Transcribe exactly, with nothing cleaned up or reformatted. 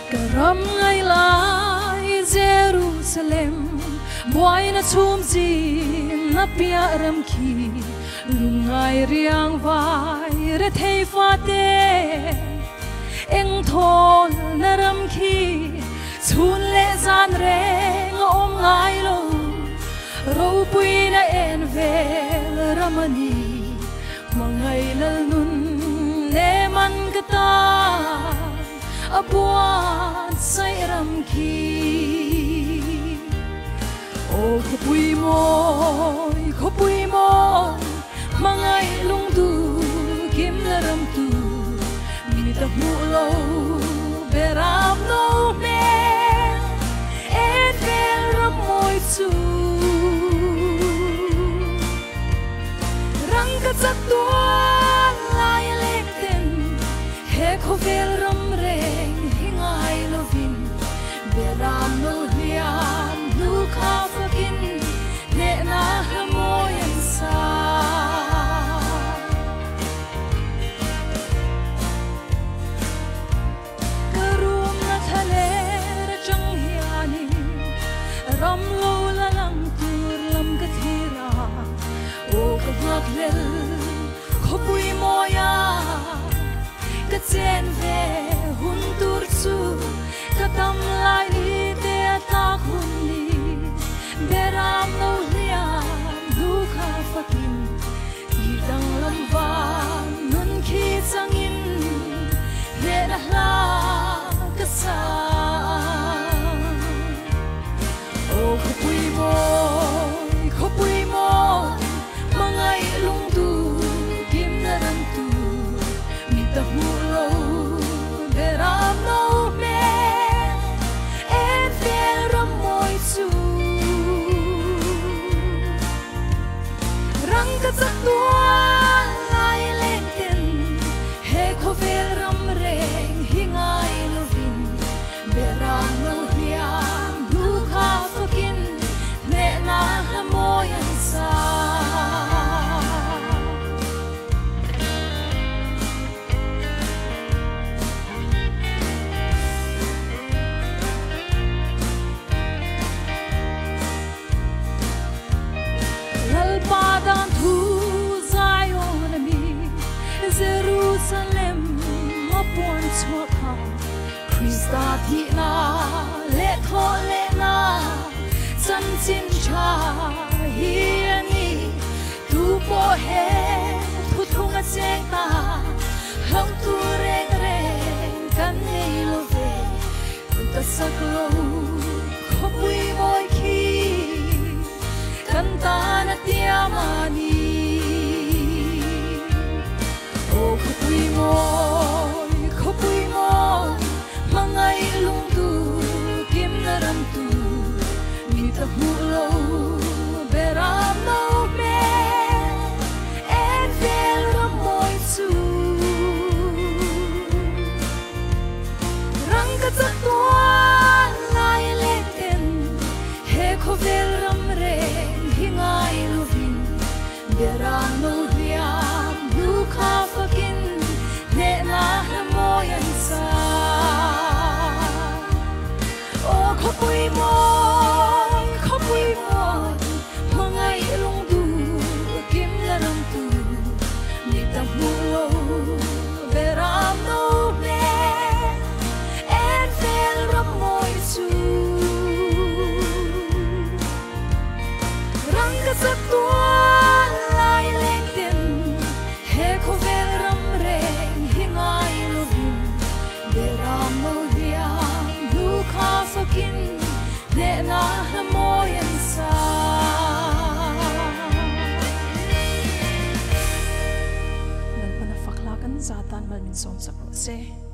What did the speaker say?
Karam ngay lai Jerusalem Boy na chum ji na pia ram ki lungai riang vai re thei fa te eng thol na ram ki chun le zan re om ngai lo ro pui na en vel ramani mangai lal nun ne man kata abuan say ram ki o khopui moi khopui moi mangai lung du kim la ram tu mi ta mu lo beram no me et vel ram moi chu rang ka chak tua lai lek ten he kho vel ram reng hingai lovin beram no hiam nu kha fakin ne na moyen sa karum na thale chang hiani ram lo la lang tur lam ka thira o ka bak lel khopui moya ka chen ve hun tur chu ka tam lai ni te ta khun ni beram no lia lu kha fakin i dang lam va nun khi changin le na la ka sa o khopui moi khopui moi mangai lung du kim na ram tu mi ta mu lo beram no me en vel ram moi chu rang ka chak tua lai leng ten he kho vel ram reng hingai lovin beram no hiam lu kha fakin ne na moyan sa Padan thu Zion mi Jerusalem upon chokha Christa thi na le tho le na chan chin cha hi ani tu po he thu thung a chek ta long tu reng reng kan nei lo ve ta sak lo khopui moi khi Kanta na tiamani o khopui moi khopui moi mangai lung tu kim na ram tu mi ta mu lo beram no me en vel ram moi chu rang ka chak tua lai lek ten he kho vel ram re hingai lovin beram no hiam nu kha fakin ne na moyan sa o khopui moi khopui moi mangai lung du kim la ram tu mi ta mu lo beram no me en vel ram moi chu rang ka chak tua lai leng ten he kho vel ram reng hingai lovin beram no hiam lu kha fakin ne na moyan sa nan pana faklakan zatan malmin som sa se